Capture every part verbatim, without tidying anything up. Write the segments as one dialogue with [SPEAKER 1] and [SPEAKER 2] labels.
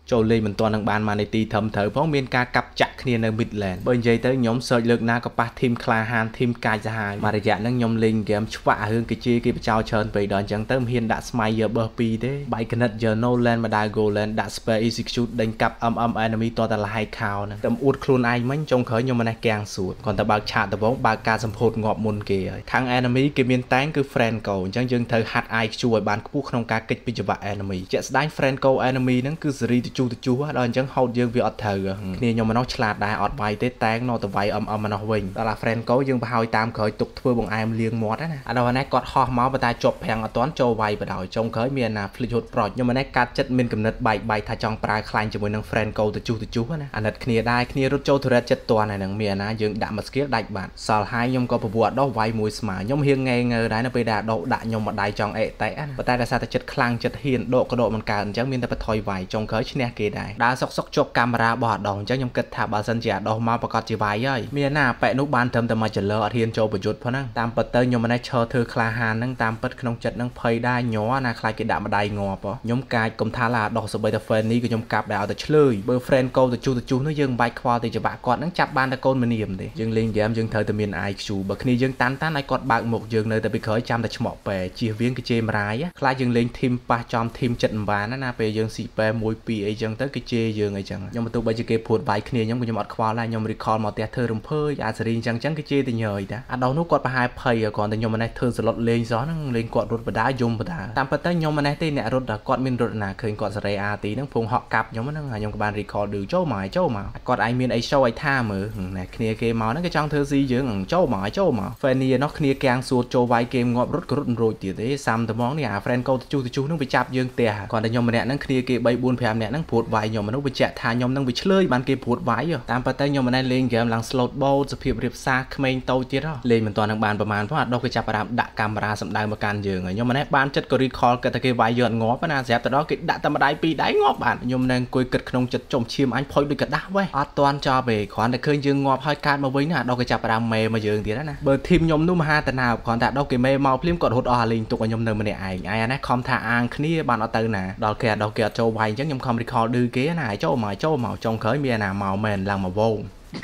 [SPEAKER 1] ចូលលេងមិនទាន់នឹងបានមកនៃទីធំត្រូវផងមានការកាប់ចាក់គ្នានៅ Midland បើនិយាយទៅខ្ញុំ search លើកណាក៏ប៉ះ team ក្លាហាន team កាយសាហាយមករយៈហ្នឹងខ្ញុំលេង game ឆ្វាក់រឿងគេជេរគេបចោលច្រើនពេកដល់អញ្ចឹងទៅមិនហ៊ានដាក់ស្មៃយើបឺពីរទេបែកកណិត Nolan មកដើរ Golan ដាក់ spare execute ដេញកាប់ em em enemy តតែលហៃខោហ្នឹងតែអួតខ្លួនឯងមិញចុងក្រោយខ្ញុំមិនណេះកាំងសួតគាត់តែបើកឆាតដំបងបើកការសម្ពោធងាប់មុនគេហើយខាង enemy គេមានតែងគឺ friend go អញ្ចឹងយើងត្រូវហាត់ i q ឲ្យបានខ្ពស់ក្នុងការកិច្ចពីច្បាប់ enemy ជាក់ស្ដែង friend go enemy ហ្នឹងគឺសេរីទៅជូទៅជួដល់អញ្ចឹងហូតយើងវាអត់ត្រូវគ្នាខ្ញុំម្នោះឆ្លាតដែរអត់វាយទេតែងនៅតែវាយ em em ម្នោះវិញដល់អា friend go យើងប្រហើយតាមក្រោយទុកធ្វើបង្អែមលៀងមាត់ណាអាដល់នេះគាត់ហោះមកប៉ុន្តែជាប់ប្រាំងអត់ទាន់ចូលវាយបដ ហើយចុងក្រោយមានណា flick hot pro ខ្ញុំម្នេះកាត់ចិត្តមានកំណត់បែកបែកថាចង់ប្រើខ្លាញ់ជាមួយនឹង friend go ទៅជុះទៅជុះណាអាណិតគ្នាដែរគ្នារត់ចូល turret ចិត្តតន់ហើយនឹងមានណាយើងដាក់មួយ skill ដាច់បាត់សល់ហើយខ្ញុំក៏ប្រវត្តិដោះវាយមួយស្មើខ្ញុំហៀងងែងើដែរនៅពេលដែលដោះដាក់ខ្ញុំមកដៃចង់អេតេណាប៉ុន្តែដោយសារតែចិត្តខ្លាំងចិត្តហ៊ានដកក៏ដកមិនកើតអញ្ចឹងមានតែបថយវាយចុងក្រោយឈ្នះគេដែរដើរសុកសុកជាប់កាមេរ៉ារបស់អាដោះអញ្ចឹងខ្ញុំគិតថាបើសិនជាអាដោះមកប្រកាសជាវាយហើយមានណាប៉ែនោះបានត្រឹមតែមកចលើអត់ហ៊ានចូលប្រយុទ្ធផងហ្នឹងតាមពិតទៅខ្ញុំមិនឯងឈរធ្វើក្លាហានហ្នឹងតាមពិតក្នុងចិត្តហ្នឹងភ័យដែរញ័រណាខ្លាចគេដាក់ម្ដាយងាប់ខ្ញុំកាចកុំថាឡាដោះសបីតែ friend នេះក៏ខ្ញុំកាប់ដែរឲ្យតែឆ្លើយបើ friend កោទៅជុះទៅជុះនោះយើងមិនបាច់ខ្វល់ទេច្បាក់គាត់ហ្នឹងចាប់បានតែកូនមនាមទេយើងលេង game យើងត្រូវតែមាន i q បើគ្នាយើងតាន់តាន់ឲ្យគាត់បើកមុខយើងនៅតែពីក្រោយចាំតែឆ្មក់ប៉ែជៀសវាងគេជេរមរាយខ្លាចយើងលេង team ប៉ះចំ team ចិត្តមិនបានណាពេលយើងស៊ីប៉ែមួយពីរអីចឹងទៅគេជេរយើងអីចឹងខ្ញុំមិនទោះបីជាគេព្រួតវាយគ្នាខ្ញុំក៏ខ្ញុំអត់ខ្វល់ដែរខ្ញុំ recall មកផ្ទះធ្វើរំភើយអាសេរីចឹងចឹងគេជេរតែញយតាអាដោះនោះគាត់ប្រហែលភ័យគ្រាន់តែខ្ញុំមិនឯងធ្វើសឡុតលេងសោះហ្នឹងលេងគាត់រត់បដាយំបដាតាមពិតទៅខ្ញុំមិនឯងទេអ្នករត់គាត់មានរត់ណាឃើញគាត់សេរីអាទីហ្នឹងភងហក់កាប់ខ្ញុំហ្នឹងខ្ញុំក៏បាន recall ឌឺចូលមកចូលមកគាត់ឯងមានអី show ឲ្យថាមើលណែគ្នាគេមកហ្នឹងគេចង់ធ្វើស៊ីយើងចូលមកចូលមក Fanny នោះគ្នាកាំងសួតចូលវាយគេងាប់រត់ក៏រត់រួចទៀតទេសាំត្មងនេះអា friend កោទៅជុះទៅជុះហ្នឹងវាចាប់យើងផ្ទះគាត់តែខ្ញុំម្នាក់ហ្នឹងគ្នាគេបី បួន ប្រាំនាក់ហ្នឹងព្រួតវាយខ្ញុំមនុស្សបញ្ជាក់ថាខ្ញុំហ្នឹងវាឆ្លើយបានគេព្រួតវាយតាមពិតទៅខ្ញុំមិនឯងលេង game ឡើង slot boat សភាពរៀបសារក្មេងតូចទៀតលេងមិនទាន់នឹងបានប្រហែលផងអាដោះគេចាប់ផ្ដើមដាក់កាមេរ៉ាសម្ដៅមកកាន់យើងខ្ញុំមិនឯងបានចិត្តក៏ recall គិតតែគេវាយយើងអត់ងាប់ណាស្រាប់តែដល់គេដាក់តែម្ដាយពីរដៃងាប់បានខ្ញុំនឹងអង្គុយគិតក្នុងចិត្តចំឈាមអញផុយដូចកដាស់វ៉េអត់ទាន់ចប់ទេគ្រាន់តែឃើញយើងងាប់ហើយកើតមកវិញណាដោះគេចាប់ផ្ដើមមេមកយើងទៀតណាបើ team ខ្ញុំនោះមហាតាណាគ្រាន់តែដោះគេមេមកភ្លាមគាត់រត់អស់អាលេងទុកឲ្យខ្ញុំនៅម្នាក់ឯងអាយណាខំថាអាងគ្នាបានអត់ទៅណាដល់គេដោះគេអត់ចូលវាយអញ្ចឹងខ្ញុំខំ recall ឌឺគេណាចូលមកចូលមកចុងក្រោយមានណាមកមែនឡើងមកវង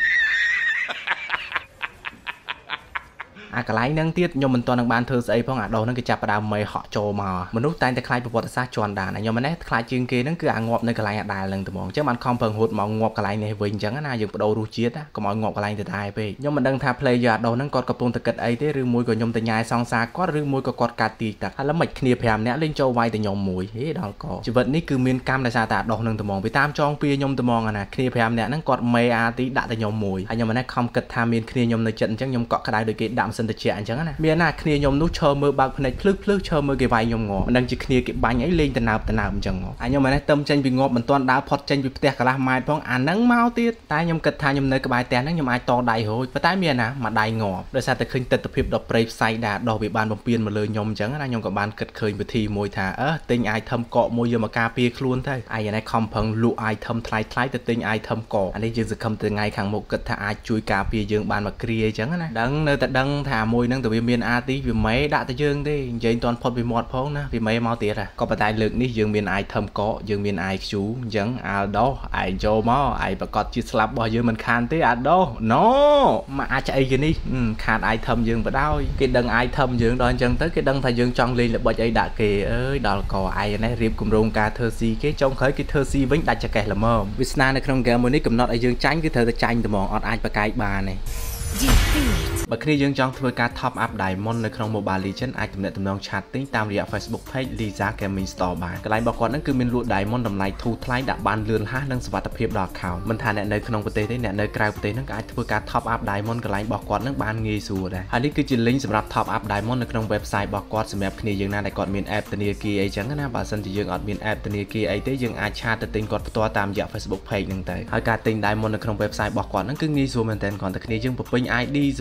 [SPEAKER 1] អាកន្លែងហ្នឹងទៀតខ្ញុំមិនទាន់នឹងបានធ្វើស្អីផងអាដោះហ្នឹងគេចាប់ផ្ដើមមេហក់ចូលមកមនុស្សតែងតែខ្លាចប្រវត្តិសាស្ត្រជន់ដានខ្ញុំមិនណេះខ្លាចជាងគេហ្នឹងគឺអាងាប់នៅកន្លែងអាដាលហ្នឹងត្មងអញ្ចឹងបានខំប្រឹងរត់មកងាប់កន្លែងនេះវិញអញ្ចឹងណាយើងបដូររសជាតិកុំឲ្យងាប់កន្លែងទៅដែរពេកខ្ញុំមិនដឹងថា player អាដោះហ្នឹងគាត់កំពុងតែគិតអីទេឬមួយក៏ខ្ញុំទៅញ៉ាយសងសារគាត់ឬមួយក៏គាត់កាត់ទីតាក់ឥឡូវមិនគ្នាប្រាំនាក់លេងចូលវាយតែខ្ញុំមួយហេដល់កជីវិតនេះគឺមានកម្មដោយសារតែអាដោះហ្នឹងត្មងពីតាមចងពៀខ្ញុំត្មងណាគ្នាប្រាំនាក់ហ្នឹងគាត់មេអាទីដាក់តែខ្ញុំមួយហើយខ្ញុំមិនណេះខំគិតថាមានគ្នាខ្ញុំនៅចិត្តអញ្ចឹងខ្ញុំកក់ក្ដៅដូចគេដាក់មិនសិនតិចអញ្ចឹងណាមានណាគ្នាខ្ញុំនោះឈើមើលបើកភ្នែកភ្លឹកភ្លឹកឈើមើលគេវាយខ្ញុំងមិនដឹងជាគ្នាគេបាញ់អីលេងតណើបតណើបអញ្ចឹងអាខ្ញុំមិនណេះទឹមចេញពីងាប់មិនទាន់ដើរផុតចេញពីផ្ទះកន្លះម៉ែត្រផងអាហ្នឹងមកទៀតតែខ្ញុំគិតថាខ្ញុំនៅក្បែរផ្ទះហ្នឹងខ្ញុំអាចតដៃរួចប៉ុន្តែមានណាមួយដៃងាប់ដោយសារតែឃើញទិដ្ឋភាពដល់ព្រៃផ្សៃដែរដោះវាបានបំពេញមកលើខ្ញុំអញ្ចឹងណាខ្ញុំក៏បានគិតឃើញវិធីមួយថាអឺទិញអាយថឹមកកមួយយកមកការពារខ្លួនទៅអាយណេះខំប្រឹងលក់អាយថឹមថ្លៃថ្លៃទៅទិញអាយថឹមកកអានេះយើងសង្ឃឹមទៅថ្ងៃខាងមុខគិតថាអាចជួយការពារយើងបានមកគ្រាអញ្ចឹងណាដឹងនៅតែដឹងថាមួយហ្នឹងទៅវាមានអាទីវាមេដាក់ទៅយើងទេនិយាយមិនទាន់ផុតពីមាត់ផងណាវាមេមកទៀតក៏ប៉ុន្តែលើកនេះយើងមានអាយថឹមកកយើងមាន i q អញ្ចឹងអាដោះអាយចូលមកអាយប្រកាសជាស្លាប់របស់យើងមិនខានទេអាដោះ no មកអាចអីគេនេះខានអាយថឹមយើងបដ យគេដឹងអាយថឹមយើងដល់អញ្ចឹងទៅគេដឹងថាយើងចង់លេងល្បិចអីដាក់គេអើយដល់កអាយនេះរៀបគម្រោងការធ្វើស៊ីគេចុងក្រោយគេធ្វើស៊ីវិញដាច់ចកេះល្មមវាសនានៅក្នុង game មួយនេះកំណត់ឲ្យយើងចាញ់គឺត្រូវតែចាញ់តែហ្មងអត់អាចប្រកែកបានទេបើគ្នាយើងចង់ធ្វើការ top up diamond នៅក្នុង Mobile Legends អាចទំនាក់ទំនង chatting តាមរយៈ Facebook page Liza Gaming Store បានកន្លែងរបស់គាត់ហ្នឹងគឺមានលក់ diamond តម្លៃធូរថ្លៃដាក់បានលឿនហ่าនិងសុវត្ថិភាពដល់ account មិនថាអ្នកនៅក្នុងប្រទេសទេអ្នកនៅក្រៅប្រទេសហ្នឹងក៏អាចធ្វើការ top up diamond កន្លែងរបស់គាត់ហ្នឹងបានងាយស្រួលដែរហើយនេះគឺជា link សម្រាប់ top up diamond នៅក្នុង website របស់គាត់សម្រាប់គ្នាយើងណាដែលគាត់មាន app ធនាគារអីចឹងណាបើសិនជាយើងអត់មាន app ធនាគារអីទេយើងអាច chat ទៅទិញគាត់ផ្ទាល់តាមរយៈ Facebook page ហ្នឹងទៅហើយការទិញ diamond នៅក្នុង website របស់គាត់ហ្នឹងគឺងាយស្រួលមែនទែនគ្រាន់តែគ្នាយើងបំពេញ i d server i d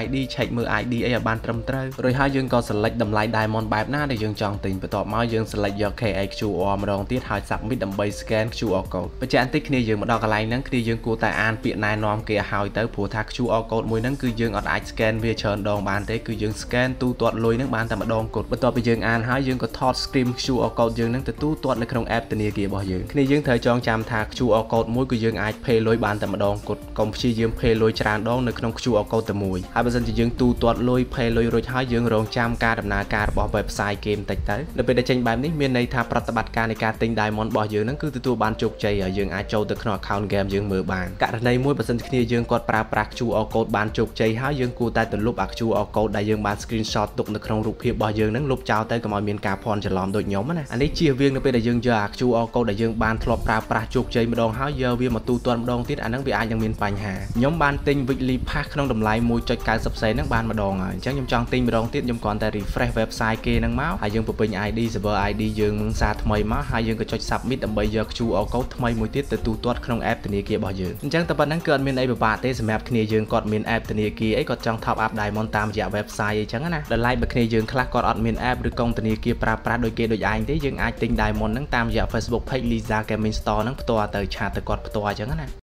[SPEAKER 1] ดีเช็คมือ ไอ ดี ไอ้บ้านตรมเตอร์โดยให้ยังก็ select ดำไล diamond แบบหน้าได้ยังจองติ่งไปต่อมายัง select ยก เค ไอ คิว อาร์ มาลองที่ถ่ายสับมิดดำใบสแกน คิว อาร์ code ปัจจัยที่นี่ยังมาดอกอะไรนั่นคือยังกูแต่อ่านเปียนายนอมเกียร์หายเตอร์ผู้ทัก คิว อาร์ code มวยนั่นคือยังอดไอสแกนเวียเชิญดองบานเต้คือยังสแกนตู้ตรวจลอยนั่งบานแต่มาดองกดไปต่อไปยังอ่านให้ยังก็ทอดสกรีม คิว อาร์ code ยังนั่งแต่ตู้ตรวจในโครงแอปตัวนี้เกียร์บ่ยังนี่ยังเธอจองจำทัก คิว อาร์ code มวยคือยังไอเพย์ลอยบานแต่มาดองกดกองชี้ยังเพย์ลอยจานดองในโครง คิว อาร์ code แต่มวยหากเป็นจะยังตู้ตรวจลอยเพย์ลอยโดยให้ยังรองจำการดำนาการบอกเว็บไซต์เกมติดเตอร์โดยเป็นได้เจนแบบนี้มีในทางปฏิบัติการในการติงไดมอนด์บ่ยังนั่นคือตัวบานจุกใจยังไอโจตัวขนมข่าวเกมยังมือบานการในมวยเป็นที่นี่ยังกดปราบปรัก คิว อาร์ code บานจุกใจให้ยังกูแต่ตัวรูปอัก คิว อาร์ code ได้ยังบานสกรีนช็อตตกในโครงรูปเพียบบ่ยังนั่งรูปเจ้าแต่ก็มาเมียนการพรจะล้อมโดยย้อมนะอันนี้เชียร์เวียงในเป็นได้ยังจะอัก คิว อาร์ code ได้ยังบานทลบปราบปรักจุกใจมาดองให้เยอะเวียมาตูตัวมาดองติดอันนั้นไปอายังเมียนปัญหาย้อมบานติงวิลีพักขนมดำไลมวยจดการสับเซนั่งบานมาดองอ่ะจังยำจองติงมาดองติดยำก่อนแต่รีเฟรชเว็บไซต์เกนั่งเมาส์หายังเป็น ไอ ดี server ไอ ดี ยังมึงซาทำไมมาหายังก็จดสับมิดดำใบยก คิว อาร์ code ทำไมมวยติดแต่ตูตัวขนมแอปตัวนี้เกี่ยบ่ยังจังแต่ปัจจุบันเกิดมีไอ้แบบบาเต้สแมปคณียังกดมีแอปตัวนี้เกี่ยไอ้กดจังท็อปอัพไดมอนด์ตามจากเว็บไซต์จังนะแล้วไล่แบบคณียังคลาสกดอัดมีแอปหรือกองตัวนี้เกี่ยปราบปราโดยเกี่ยโดยไอ้ที่ยังไอติงไดมอนด์นั่งตามจาก Facebook Page Lisa Gaming Store นั่งตัวเตอร์ชาตะกดตัวจังนะ